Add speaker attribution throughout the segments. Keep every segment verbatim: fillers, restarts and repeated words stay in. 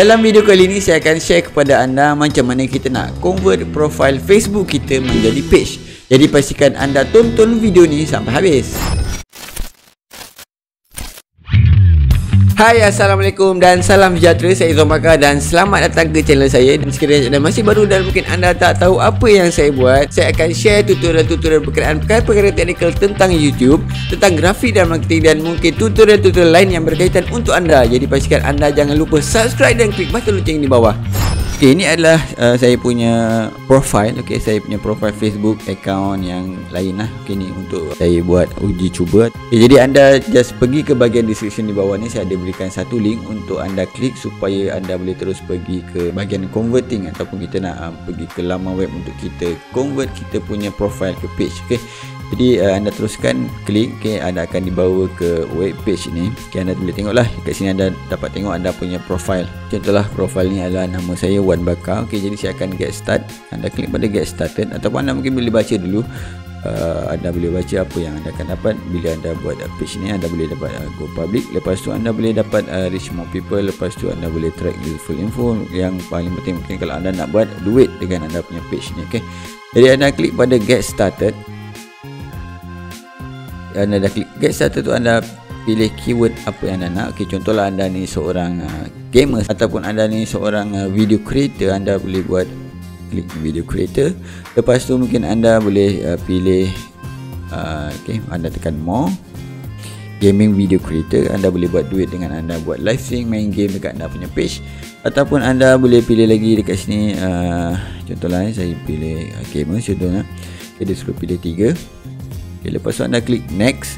Speaker 1: Dalam video kali ini saya akan share kepada anda macam mana kita nak convert profile Facebook kita menjadi page. Jadi pastikan anda tonton video ni sampai habis. Hai, Assalamualaikum dan salam sejahtera. Saya Izwan Bakar dan selamat datang ke channel saya. Dan sekiranya anda masih baru dan mungkin anda tak tahu apa yang saya buat, saya akan share tutorial-tutorial berkenaan perkara-perkara teknikal tentang YouTube, tentang grafik dan marketing, dan mungkin tutorial-tutorial lain yang berkaitan untuk anda. Jadi pastikan anda jangan lupa subscribe dan klik button lonceng di bawah. Okay, ini adalah uh, saya punya profile. Okay, saya punya profile Facebook account yang lain lah. Okay, ni untuk saya buat uji cuba. Okay, jadi anda just pergi ke bahagian description di bawah ni. Saya ada berikan satu link untuk anda klik supaya anda boleh terus pergi ke bahagian converting, ataupun kita nak uh, pergi ke laman web untuk kita convert kita punya profile ke page. Okay, jadi uh, anda teruskan klik. Okay, anda akan dibawa ke web page ni. Okay, anda boleh tengok lah kat sini, anda dapat tengok anda punya profile. Contohlah profile ni adalah nama saya Wan Bakar. Okay, jadi saya akan get start. Anda klik pada get started, ataupun anda mungkin boleh baca dulu. Uh, anda boleh baca apa yang anda akan dapat bila anda buat uh, page ni. Anda boleh dapat uh, go public. Lepas tu anda boleh dapat uh, reach more people. Lepas tu anda boleh track useful info. Yang paling penting mungkin kalau anda nak buat duit dengan anda punya page ni. Okay, jadi anda klik pada get started. Anda dah klik get started tu, anda pilih keyword apa yang anda nak. Okay, contohlah anda ni seorang uh, gamer, ataupun anda ni seorang uh, video creator. Anda boleh buat klik video creator. Lepas tu mungkin anda boleh uh, pilih uh, okay, anda tekan more gaming video creator. Anda boleh buat duit dengan anda buat live stream, main game dekat anda punya page. Ataupun anda boleh pilih lagi dekat sini, uh, contohlah eh, saya pilih uh, gamer contohnya. Okay, dia suruh pilih tiga. Okay, lepas tu anda klik next.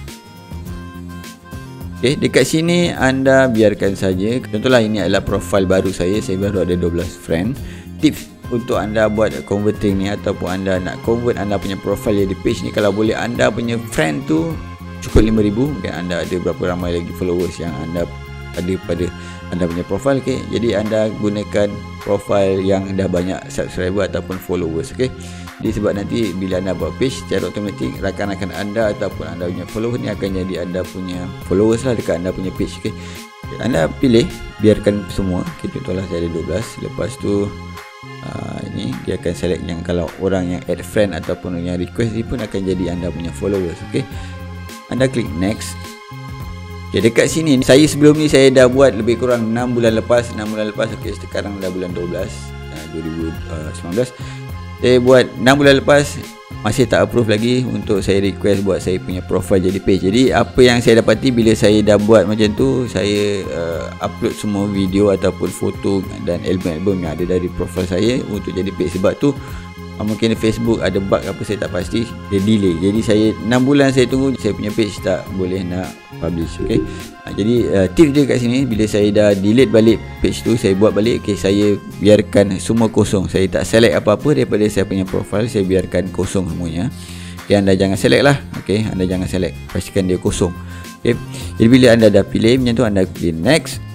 Speaker 1: Okay, dekat sini anda biarkan saja. Contohlah ini adalah profile baru saya. Saya baru ada dua belas friend. Tips untuk anda buat converting ni, ataupun anda nak convert anda punya profile jadi page ni, kalau boleh anda punya friend tu cukup lima ribu. Mungkin anda ada berapa ramai lagi followers yang anda ada pada anda punya profile. Okay, jadi anda gunakan profile yang dah banyak subscriber ataupun followers. Okay, jadi sebab nanti bila anda buat page, secara automatik rakan-rakan anda ataupun anda punya followers ni akan jadi anda punya followers lah dekat anda punya page. Okay, anda pilih biarkan semua. Okay, contohlah saya ada dua belas. Lepas tu uh, ini dia akan select yang kalau orang yang add friend ataupun yang request ni pun akan jadi anda punya followers. Okay, anda klik next. Okay, dekat sini saya sebelum ni saya dah buat lebih kurang enam bulan lepas. enam bulan lepas. Okay, sekarang dah bulan dua belas uh, dua ribu sembilan belas. Saya buat enam bulan lepas, masih tak approve lagi untuk saya request buat saya punya profile jadi page. Jadi apa yang saya dapati bila saya dah buat macam tu, saya uh, upload semua video ataupun foto dan album-album yang ada dari profile saya untuk jadi page. Sebab tu uh, mungkin Facebook ada bug apa saya tak pasti, dia delay. Jadi saya enam bulan saya tunggu saya punya page tak boleh nak publish. Okay, uh, jadi uh, tips dia kat sini, bila saya dah delete balik page tu, saya buat balik. Okay, saya biarkan semua kosong. Saya tak select apa-apa daripada saya punya profile. Saya biarkan kosong semuanya. Okay, anda jangan select lah. Okay, anda jangan select, pastikan dia kosong. Okay, jadi bila anda dah pilih macam tu, anda pilih next.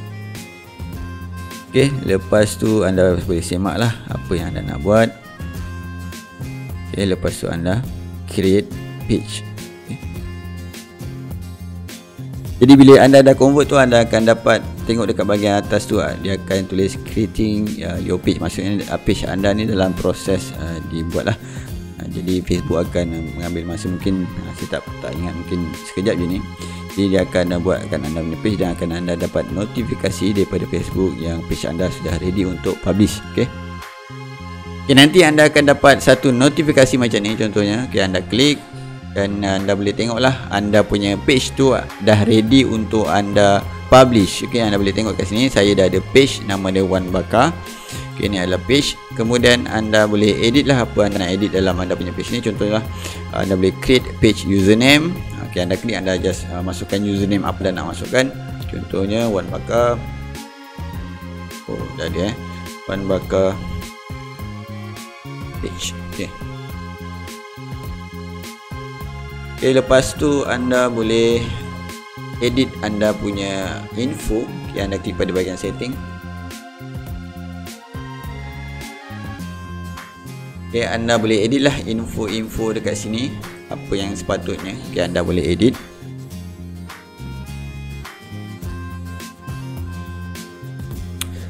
Speaker 1: Okay, lepas tu anda boleh semak lah apa yang anda nak buat. Okay, lepas tu anda create page. Jadi bila anda dah convert tu, anda akan dapat tengok dekat bahagian atas tu, dia akan tulis creating uh, your page. Maksudnya uh, page anda ni dalam proses uh, dibuat lah. uh, Jadi Facebook akan uh, mengambil masa mungkin uh, saya tak, tak ingat, mungkin sekejap je ni. Jadi dia akan uh, buatkan anda punya page, dan akan anda dapat notifikasi daripada Facebook yang page anda sudah ready untuk publish. Okay, okay, nanti anda akan dapat satu notifikasi macam ni contohnya. Okay, anda klik dan anda boleh tengoklah anda punya page tu dah ready untuk anda publish. Okay, anda boleh tengok kat sini saya dah ada page, nama dia Wan Bakar. Okay, ini adalah page. Kemudian anda boleh edit lah apa anda nak edit dalam anda punya page ni. Contohnya anda boleh create page username. Okay, anda klik, anda just uh, masukkan username apa anda nak masukkan. Contohnya Wan Bakar. Oh, dah ada eh Wan Bakar page. Okay, Okay, lepas tu anda boleh edit anda punya info. Okay, anda klik pada bahagian setting. Okay, anda boleh edit lah info-info dekat sini, apa yang sepatutnya. Okay, anda boleh edit.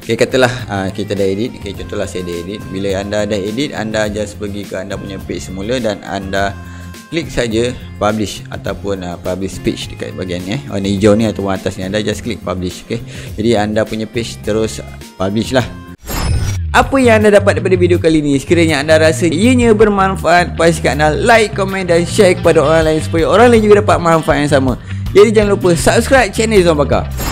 Speaker 1: Okay, katalah uh, kita dah edit. Okay, contohlah saya dah edit. Bila anda dah edit, anda just pergi ke anda punya page semula dan anda klik saja publish ataupun uh, publish page dekat bahagian ni eh. Warna hijau ni ataupun atas ni, anda just klik publish. Okay, jadi anda punya page terus publish lah. Apa yang anda dapat daripada video kali ni? Sekiranya anda rasa ianya bermanfaat, pastikan anda like, komen dan share kepada orang lain supaya orang lain juga dapat manfaat yang sama. Jadi jangan lupa subscribe channel Izwan Bakar.